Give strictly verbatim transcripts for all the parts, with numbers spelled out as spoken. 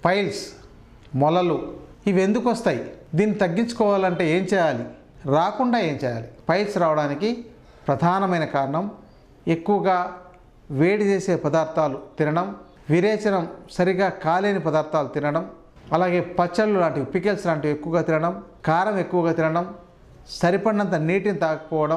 Piles మొలలు ఇవి ఎందుకు వస్తాయి? దీన్ని తగ్గించుకోవాలంటే ఏం చేయాలి? రాకుండా ఏం చేయాలి? పైల్స్ రావడానికి ప్రధానమైన కారణం ఎక్కువగా వేడి చేసే పదార్థాలు తినడం, విరేచనం సరిగా కాలేని పదార్థాలు తినడం, అలాగే పచ్చళ్ళు లాంటివి పికెల్స్ లాంటివి ఎక్కువగా తినడం, కారం ఎక్కువగా తినడం, సరిపడినంత నీటిని తాగకపోవడం.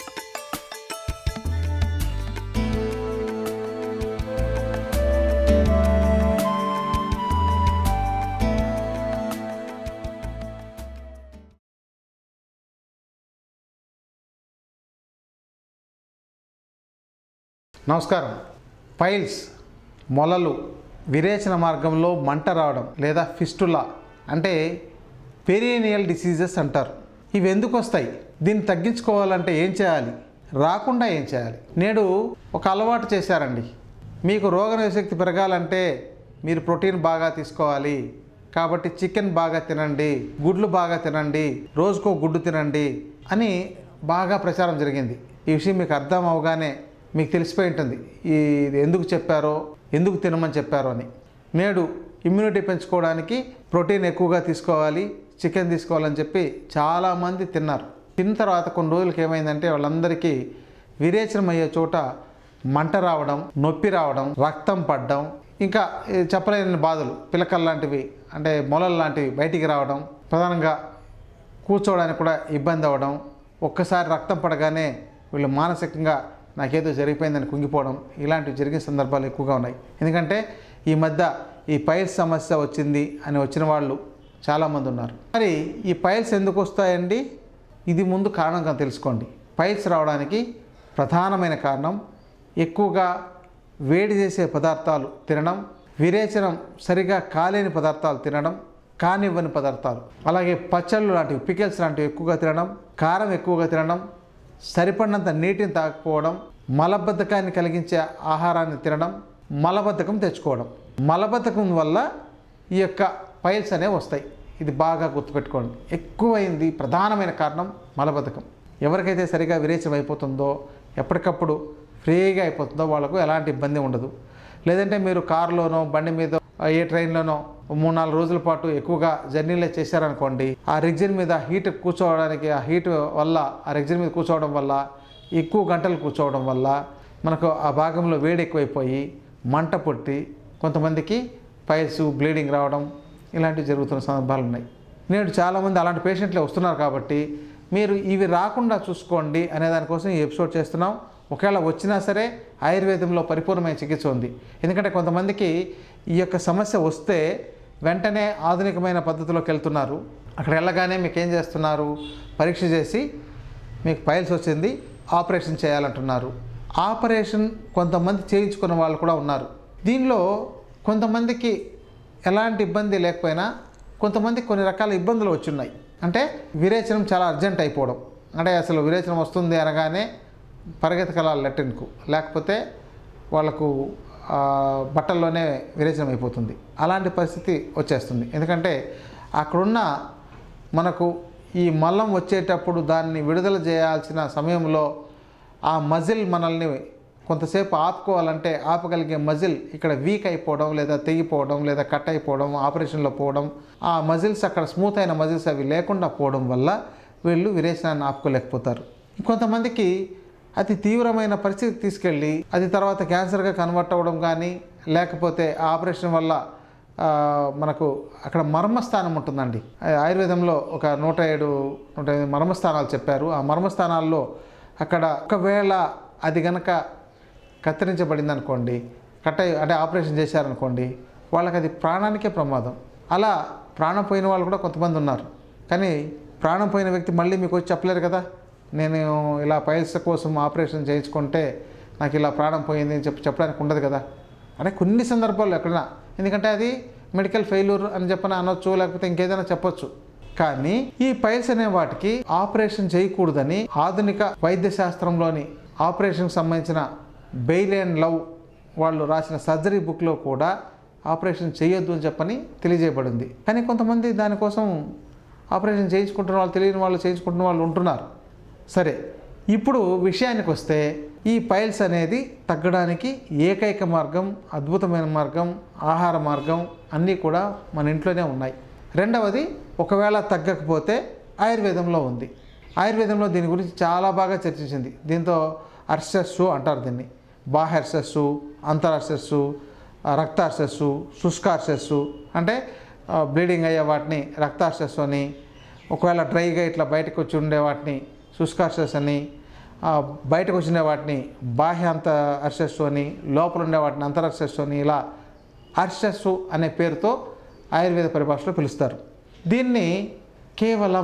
నమస్కారం. పైల్స్ మొలలు విరేచన మార్గంలో మంట రావడం లేదా ఫిస్టులా అంటే పెరీనియల్ డిసీజెస్ అంటారు. ఇవి ఎందుకు వస్తాయి? దీన్ని తగ్గించుకోవాలంటే ఏం చేయాలి? రాకుండా ఏం చేయాలి? నేడు ఒక అలవాటు చేశారండి. మీకు రోగనిరోధక పెరగాలంటే మీరు ప్రోటీన్ బాగా తీసుకోవాలి, కాబట్టి చికెన్ బాగా తినండి, గుడ్లు బాగా తినండి, రోజుకో గుడ్డు తినండి అని బాగా ప్రచారం జరిగింది. ఈ విషయం మీకు అర్థం అవగానే మీకు తెలిసిపోయి ఉంటుంది ఇది ఎందుకు చెప్పారో, ఎందుకు తినమని చెప్పారో అని. నేడు ఇమ్యూనిటీ పెంచుకోవడానికి ప్రోటీన్ ఎక్కువగా తీసుకోవాలి, చికెన్ తీసుకోవాలని చెప్పి చాలామంది తిన్నారు. తిన్న తర్వాత కొన్ని రోజులకి ఏమైందంటే వాళ్ళందరికీ విరేచనం అయ్యే చోట మంట రావడం, నొప్పి రావడం, రక్తం పడడం, ఇంకా చెప్పలేని బాధలు, పిలకలు లాంటివి అంటే మొలలు లాంటివి బయటికి రావడం, ప్రధానంగా కూర్చోవడానికి కూడా ఇబ్బంది అవ్వడం, ఒక్కసారి రక్తం పడగానే వీళ్ళు మానసికంగా నాకేదో జరిగిపోయిందని కుంగిపోవడం, ఇలాంటివి జరిగిన సందర్భాలు ఎక్కువగా ఉన్నాయి. ఎందుకంటే ఈ మధ్య ఈ పైల్స్ సమస్య వచ్చింది అని వచ్చిన వాళ్ళు చాలామంది ఉన్నారు. మరి ఈ పైల్స్ ఎందుకు వస్తాయండి? ఇది ముందు కారణంగా తెలుసుకోండి. పైల్స్ రావడానికి ప్రధానమైన కారణం ఎక్కువగా వేడి చేసే పదార్థాలు తినడం, విరేచనం సరిగా కాలేని పదార్థాలు తినడం, కానివ్వని పదార్థాలు, అలాగే పచ్చళ్ళు లాంటివి పికెల్స్ లాంటివి ఎక్కువగా తినడం, కారం ఎక్కువగా తినడం, సరిపడినంత నీటిని తాగకపోవడం, మలబద్ధకాన్ని కలిగించే ఆహారాన్ని తినడం, మలబద్ధకం తెచ్చుకోవడం. మలబద్ధకం వల్ల ఈ యొక్క పైల్స్ అనేవి వస్తాయి. ఇది బాగా గుర్తుపెట్టుకోండి. ఎక్కువైంది ప్రధానమైన కారణం మలబద్ధకం. ఎవరికైతే సరిగా విరేచనం అయిపోతుందో, ఎప్పటికప్పుడు ఫ్రీగా అయిపోతుందో వాళ్ళకు ఎలాంటి ఇబ్బంది ఉండదు. లేదంటే మీరు కారులోనో బండి మీద ఏ ట్రైన్లోనో మూడు నాలుగు రోజుల పాటు ఎక్కువగా జర్నీలే చేశారనుకోండి, ఆ రెగ్జిన్ మీద హీట్ కూర్చోవడానికి, ఆ హీట్ వల్ల ఆ రెగ్జిన్ మీద కూర్చోవడం వల్ల, ఎక్కువ గంటలు కూర్చోవడం వల్ల మనకు ఆ భాగంలో వేడి ఎక్కువైపోయి మంట పుట్టి కొంతమందికి పైల్స్, బ్లీడింగ్ రావడం ఇలాంటివి జరుగుతున్న సందర్భాలు ఉన్నాయి. నేడు చాలామంది అలాంటి పేషెంట్లే వస్తున్నారు. కాబట్టి మీరు ఇవి రాకుండా చూసుకోండి అనే దానికోసం ఈ ఎపిసోడ్ చేస్తున్నాం. ఒకవేళ వచ్చినా సరే ఆయుర్వేదంలో పరిపూర్ణమైన చికిత్స ఉంది. ఎందుకంటే కొంతమందికి ఈ యొక్క సమస్య వస్తే వెంటనే ఆధునికమైన పద్ధతిలోకి వెళ్తున్నారు. అక్కడ వెళ్ళగానే మీకు ఏం చేస్తున్నారు? పరీక్ష చేసి మీకు పైల్స్ వచ్చింది, ఆపరేషన్ చేయాలంటున్నారు. ఆపరేషన్ కొంతమంది చేయించుకున్న వాళ్ళు కూడా ఉన్నారు. దీనిలో కొంతమందికి ఎలాంటి ఇబ్బంది లేకపోయినా కొంతమందికి కొన్ని రకాల ఇబ్బందులు వచ్చున్నాయి. అంటే విరేచనం చాలా అర్జెంట్ అయిపోవడం, అంటే అసలు విరేచనం వస్తుంది అనగానే పరిగెత్తగలాలి లెట్రిన్కు, లేకపోతే వాళ్ళకు బట్టల్లోనే విరేచనం అయిపోతుంది. అలాంటి పరిస్థితి వచ్చేస్తుంది. ఎందుకంటే అక్కడున్న మనకు ఈ మలం వచ్చేటప్పుడు దాన్ని విడుదల చేయాల్సిన సమయంలో ఆ మజిల్ మనల్ని కొంతసేపు ఆపుకోవాలంటే ఆపగలిగే మజిల్ ఇక్కడ వీక్ అయిపోవడం, లేదా తెగిపోవడం, లేదా కట్ అయిపోవడం, ఆపరేషన్లో పోవడం, ఆ మజిల్స్ అక్కడ స్మూత్ అయిన మజిల్స్ అవి లేకుండా పోవడం వల్ల వీళ్ళు విరేచనాన్ని ఆపుకోలేకపోతారు. కొంతమందికి అతి తీవ్రమైన పరిస్థితి తీసుకెళ్ళి అది తర్వాత క్యాన్సర్గా కన్వర్ట్ అవ్వడం కానీ, లేకపోతే ఆ ఆపరేషన్ వల్ల మనకు అక్కడ మర్మస్థానం ఉంటుందండి. ఆయుర్వేదంలో ఒక నూట ఏడు నూట ఎనిమిది మర్మస్థానాలు చెప్పారు. ఆ మర్మస్థానాల్లో అక్కడ ఒకవేళ అది కనుక కత్తిరించబడింది అనుకోండి, కట్ అంటే ఆపరేషన్ చేశారనుకోండి, వాళ్ళకి అది ప్రాణానికే ప్రమాదం. అలా ప్రాణం పోయిన వాళ్ళు కూడా కొంతమంది ఉన్నారు. కానీ ప్రాణం పోయిన వ్యక్తి మళ్ళీ మీకు వచ్చి చెప్పలేరు కదా, నేను ఇలా పైల్స్ కోసం ఆపరేషన్ చేయించుకుంటే నాకు ఇలా ప్రాణం పోయింది అని చెప్పి చెప్పడానికి ఉండదు కదా. అంటే కొన్ని సందర్భాల్లో ఎక్కడైనా, ఎందుకంటే అది మెడికల్ ఫెయిల్యూర్ అని చెప్పని అనొచ్చు, లేకపోతే ఇంకేదైనా చెప్పొచ్చు. కానీ ఈ పైల్స్ అనే వాటికి ఆపరేషన్ చేయకూడదని ఆధునిక వైద్య శాస్త్రంలోని ఆపరేషన్కి సంబంధించిన బెయిల్ అండ్ లవ్ వాళ్ళు రాసిన సర్జరీ బుక్లో కూడా ఆపరేషన్ చేయొద్దు అని చెప్పని తెలియజేయబడింది. కానీ కొంతమంది దానికోసం ఆపరేషన్ చేయించుకుంటున్న వాళ్ళు, తెలియని వాళ్ళు చేయించుకుంటున్న వాళ్ళు ఉంటున్నారు. సరే, ఇప్పుడు విషయానికి వస్తే ఈ పైల్స్ అనేది తగ్గడానికి ఏకైక మార్గం, అద్భుతమైన మార్గం, ఆహార మార్గం అన్నీ కూడా మన ఇంట్లోనే ఉన్నాయి. రెండవది, ఒకవేళ తగ్గకపోతే ఆయుర్వేదంలో ఉంది. ఆయుర్వేదంలో దీని గురించి చాలా బాగా చర్చించింది. దీంతో అర్షస్సు అంటారు దీన్ని. బాహ్యర్షస్సు, అంతరర్షస్సు, రక్తార్షస్సు, శుష్కార్షస్సు అంటే బ్లీడింగ్ అయ్యే వాటిని రక్తార్షస్సు అని, ఒకవేళ డ్రైగా ఇట్లా బయటకు వచ్చి ఉండే వాటిని శుష్కార్షస్ అని, బయటకు వచ్చిన వాటిని బాహ్య అంత అర్షస్సు అని, లోపల ఉండే వాటిని అంతరర్షస్సు అని, ఇలా అర్షస్సు అనే పేరుతో ఆయుర్వేద పరిభాషలో పిలుస్తారు. దీన్ని కేవలం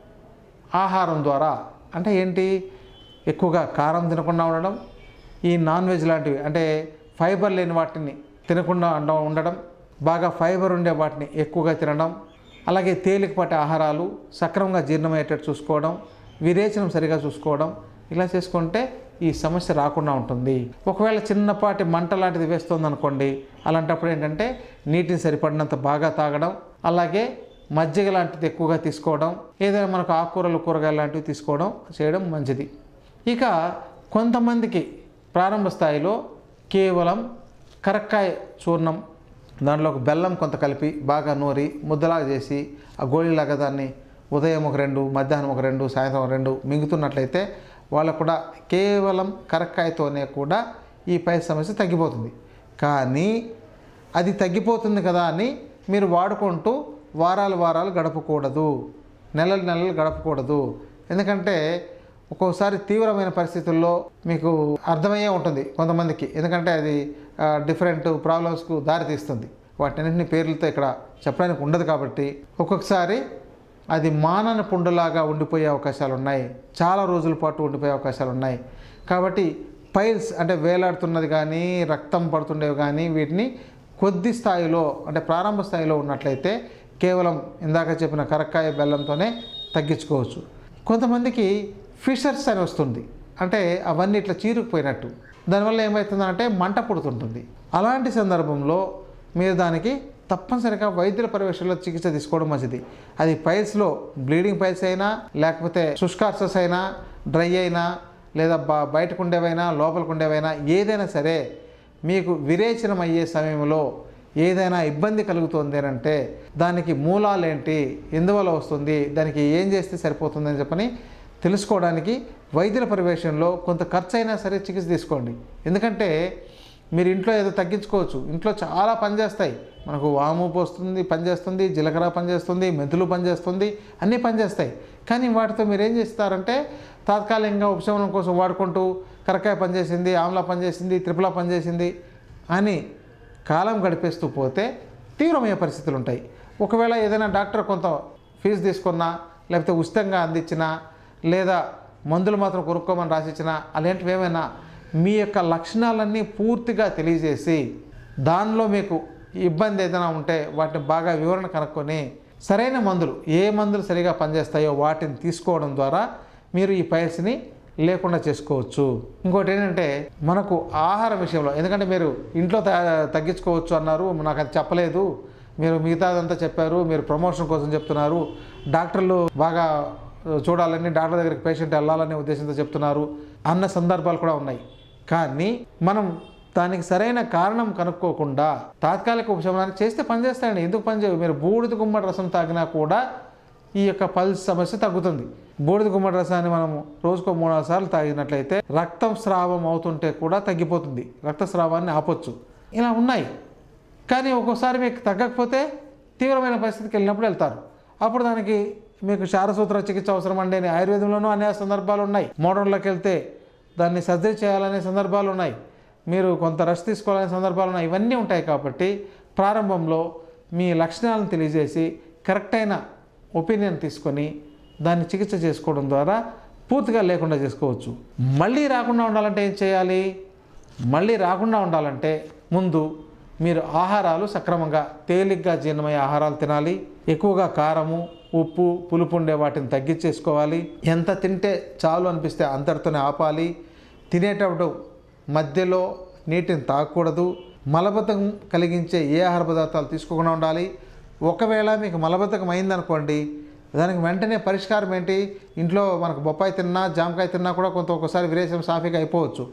ఆహారం ద్వారా, అంటే ఏంటి, ఎక్కువగా కారం తినకుండా ఉండడం, ఈ నాన్ వెజ్ లాంటివి అంటే ఫైబర్ లేని వాటిని తినకుండా ఉండడం, బాగా ఫైబర్ ఉండే వాటిని ఎక్కువగా తినడం, అలాగే తేలికపాటి ఆహారాలు సక్రమంగా జీర్ణమయ్యేటట్టు చూసుకోవడం, విరేచనం సరిగా చూసుకోవడం, ఇలా చేసుకుంటే ఈ సమస్య రాకుండా ఉంటుంది. ఒకవేళ చిన్నపాటి మంట లాంటిది వేస్తుంది అనుకోండి, అలాంటప్పుడు ఏంటంటే నీటిని సరిపడినంత బాగా తాగడం, అలాగే మజ్జిగ లాంటిది ఎక్కువగా తీసుకోవడం, ఏదైనా మనకు ఆకుకూరలు కూరగాయలు లాంటివి తీసుకోవడం చేయడం మంచిది. ఇక కొంతమందికి ప్రారంభ స్థాయిలో కేవలం కరక్కాయ చూర్ణం, దాంట్లో ఒక బెల్లం కొంత కలిపి బాగా నూరి ముద్దలాగా చేసి ఆ గోళీలాగా దాన్ని ఉదయం ఒక రెండు, మధ్యాహ్నం ఒక రెండు, సాయంత్రం ఒక రెండు మింగుతున్నట్లయితే వాళ్ళకు కూడా కేవలం కరక్కాయతోనే కూడా ఈ పై సమస్య తగ్గిపోతుంది. కానీ అది తగ్గిపోతుంది కదా అని మీరు వాడుకుంటూ వారాలు వారాలు గడపకూడదు, నెలలు నెలలు గడపకూడదు. ఎందుకంటే ఒక్కోసారి తీవ్రమైన పరిస్థితుల్లో మీకు అర్థమయ్యే ఉంటుంది కొంతమందికి, ఎందుకంటే అది డిఫరెంట్ ప్రాబ్లమ్స్కు దారితీస్తుంది. వాటన్నింటినీ పేర్లతో ఇక్కడ చెప్పడానికి ఉండదు కాబట్టి ఒక్కొక్కసారి అది మానని పుండులాగా ఉండిపోయే అవకాశాలు ఉన్నాయి, చాలా రోజుల పాటు ఉండిపోయే అవకాశాలు ఉన్నాయి. కాబట్టి పైల్స్ అంటే వేలాడుతున్నది కానీ రక్తం పడుతుండేవి కానీ వీటిని కొద్ది స్థాయిలో అంటే ప్రారంభ స్థాయిలో ఉన్నట్లయితే కేవలం ఇందాక చెప్పిన కరక్కాయ బెల్లంతోనే తగ్గించుకోవచ్చు. కొంతమందికి ఫిషర్స్ అని వస్తుంది, అంటే అవన్నీ ఇట్లా చీరుకుపోయినట్టు, దానివల్ల ఏమవుతుందంటే మంట పుడుతుంటుంది. అలాంటి సందర్భంలో మీరు దానికి తప్పనిసరిగా వైద్యుల పర్యవేక్షణలో చికిత్స తీసుకోవడం మంచిది. అది పైల్స్లో బ్లీడింగ్ పైల్స్ అయినా, లేకపోతే శుష్కార్షస్ అయినా, డ్రై అయినా, లేదా బ బయటకు ఉండేవైనా లోపలికి ఉండేవైనా ఏదైనా సరే మీకు విరేచనం అయ్యే సమయంలో ఏదైనా ఇబ్బంది కలుగుతుంది అంటే దానికి మూలాలేంటి, ఎందువల్ల వస్తుంది, దానికి ఏం చేస్తే సరిపోతుందని చెప్పని తెలుసుకోవడానికి వైద్యుల పర్యవేక్షణలో కొంత ఖర్చు అయినా సరే చికిత్స తీసుకోండి. ఎందుకంటే మీరు ఇంట్లో ఏదో తగ్గించుకోవచ్చు, ఇంట్లో చాలా పనిచేస్తాయి, మనకు వాము పోస్తుంది పనిచేస్తుంది, జీలకర్ర పనిచేస్తుంది, మెంతులు పనిచేస్తుంది, అన్నీ పనిచేస్తాయి. కానీ వాటితో మీరు ఏం చేస్తారంటే తాత్కాలికంగా ఉపశమనం కోసం వాడుకుంటూ కరకాయ పనిచేసింది, ఆమ్లా పనిచేసింది, త్రిపుల పనిచేసింది అని కాలం గడిపేస్తూ పోతే తీవ్రమైన పరిస్థితులు ఉంటాయి. ఒకవేళ ఏదైనా డాక్టర్ కొంత ఫీజు తీసుకున్నా, లేకపోతే ఉచితంగా అందించినా, లేదా మందులు మాత్రం కొనుక్కోమని రాసిచ్చినా, అలాంటివి ఏమైనా మీ యొక్క లక్షణాలన్నీ పూర్తిగా తెలియజేసి దానిలో మీకు ఇబ్బంది ఏదైనా ఉంటే వాటిని బాగా వివరణ కనుక్కొని సరైన మందులు, ఏ మందులు సరిగా పనిచేస్తాయో వాటిని తీసుకోవడం ద్వారా మీరు ఈ పైల్స్ని లేకుండా చేసుకోవచ్చు. ఇంకోటి ఏంటంటే మనకు ఆహార విషయంలో, ఎందుకంటే మీరు ఇంట్లో తగ్గించుకోవచ్చు అన్నారు, నాకు అది చెప్పలేదు, మీరు మిగతాదంతా చెప్పారు, మీరు ప్రమోషన్ కోసం చెప్తున్నారు, డాక్టర్లు బాగా చూడాలని డాక్టర్ దగ్గరికి పేషెంట్ వెళ్ళాలనే ఉద్దేశంతో చెప్తున్నారు అన్న సందర్భాలు కూడా ఉన్నాయి. కానీ మనం దానికి సరైన కారణం కనుక్కోకుండా తాత్కాలిక ఉపశమనాన్ని చేస్తే పనిచేస్తాయండి. ఎందుకు పనిచేయవు? మీరు బూడిద గుమ్మడి రసం తాగినా కూడా ఈ యొక్క పల్స్ సమస్య తగ్గుతుంది. బూడిద గుమ్మడి రసాన్ని మనము రోజుకో మూడు నాలుగు సార్లు తాగినట్లయితే రక్తం స్రావం అవుతుంటే కూడా తగ్గిపోతుంది, రక్తస్రావాన్ని ఆపొచ్చు. ఇలా ఉన్నాయి. కానీ ఒక్కోసారి మీకు తగ్గకపోతే తీవ్రమైన పరిస్థితికి వెళ్ళినప్పుడు వెళ్తారు. అప్పుడు దానికి మీకు క్షారసూత్ర చికిత్స అవసరం అండి అని ఆయుర్వేదంలోనూ అనే సందర్భాలు ఉన్నాయి. మోడర్న్లోకి వెళ్తే దాన్ని సర్జరీ చేయాలనే సందర్భాలు ఉన్నాయి, మీరు కొంత రెస్ట్ తీసుకోవాలనే సందర్భాలు ఉన్నాయి. ఇవన్నీ ఉంటాయి. కాబట్టి ప్రారంభంలో మీ లక్షణాలను తెలియజేసి కరెక్ట్ అయిన ఒపీనియన్ తీసుకొని దాన్ని చికిత్స చేసుకోవడం ద్వారా పూర్తిగా లేకుండా చేసుకోవచ్చు. మళ్ళీ రాకుండా ఉండాలంటే ఏం చేయాలి? మళ్ళీ రాకుండా ఉండాలంటే ముందు మీరు ఆహారాలు సక్రమంగా తేలిగ్గా జీర్ణమయ్యే ఆహారాలు తినాలి. ఎక్కువగా కారము, ఉప్పు, పులుపు ఉండే వాటిని తగ్గించేసుకోవాలి. ఎంత తింటే చాలు అనిపిస్తే అంతటితోనే ఆపాలి. తినేటప్పుడు మధ్యలో నీటిని తాగకూడదు. మలబద్ధకం కలిగించే ఏ ఆహార పదార్థాలు తీసుకోకుండా ఉండాలి. ఒకవేళ మీకు మలబద్ధకం అయిందనుకోండి, దానికి వెంటనే పరిష్కారం ఏంటి? ఇంట్లో మనకు బొప్పాయి తిన్నా, జామకాయ తిన్నా కూడా కొంత ఒక్కసారి విరేచనం సాఫీగా అయిపోవచ్చు.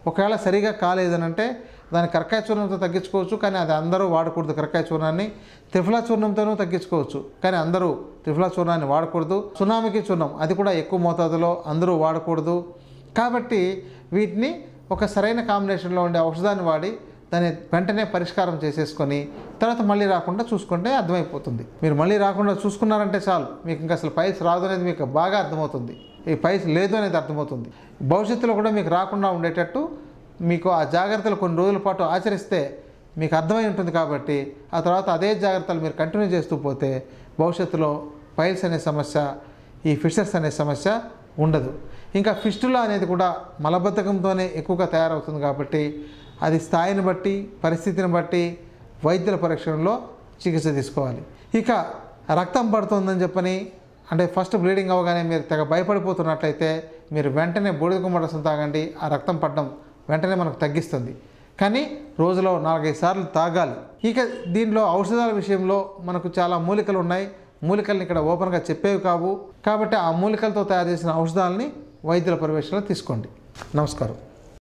ఒకవేళ సరిగా కాలేదనంటే దాన్ని కరక్కాయ చూర్ణంతో తగ్గించుకోవచ్చు, కానీ అది అందరూ వాడకూడదు. కరక్కాయ చూర్ణాన్ని త్రిఫలా చూర్ణంతోనూ తగ్గించుకోవచ్చు, కానీ అందరూ త్రిఫలా చూర్ణాన్ని వాడకూడదు. సునామికి చూర్ణం అది కూడా ఎక్కువ మోతాదులో అందరూ వాడకూడదు. కాబట్టి వీటిని ఒక సరైన కాంబినేషన్లో ఉండే ఔషధాన్ని వాడి దాన్ని వెంటనే పరిష్కారం చేసేసుకొని తర్వాత మళ్ళీ రాకుండా చూసుకుంటే అర్థమైపోతుంది. మీరు మళ్ళీ రాకుండా చూసుకున్నారంటే చాలు, మీకు ఇంకా అసలు పైల్స్ రాదు అనేది మీకు బాగా అర్థమవుతుంది. ఈ పైల్స్ లేదు అనేది అర్థమవుతుంది. భవిష్యత్తులో కూడా మీకు రాకుండా ఉండేటట్టు మీకు ఆ జాగ్రత్తలు కొన్ని రోజుల పాటు ఆచరిస్తే మీకు అర్థమై ఉంటుంది. కాబట్టి ఆ తర్వాత అదే జాగ్రత్తలు మీరు కంటిన్యూ చేస్తూ పోతే భవిష్యత్తులో పైల్స్ అనే సమస్య, ఈ ఫిషర్స్ అనే సమస్య ఉండదు. ఇంకా ఫిస్టులా అనేది కూడా మలబద్ధకంతోనే ఎక్కువగా తయారవుతుంది. కాబట్టి అది స్థాయిని బట్టి పరిస్థితిని బట్టి వైద్యుల పరీక్షలో చికిత్స తీసుకోవాలి. ఇక రక్తం పడుతుందని చెప్పని అంటే ఫస్ట్ బ్లీడింగ్ అవ్వగానే మీరు తెగ భయపడిపోతున్నట్లయితే మీరు వెంటనే బూడిద గుమ్మడి రసం తాగండి. ఆ రక్తం పడడం వెంటనే మనకు తగ్గిస్తుంది. కానీ రోజులో నాలుగైదు సార్లు తాగాలి. ఇక దీంట్లో ఔషధాల విషయంలో మనకు చాలా మూలికలు ఉన్నాయి. మూలికల్ని ఇక్కడ ఓపెన్గా చెప్పేవి కావు. కాబట్టి ఆ మూలికలతో తయారు చేసిన ఔషధాలని వైద్యుల పర్యవేక్షణలో తీసుకోండి. నమస్కారం.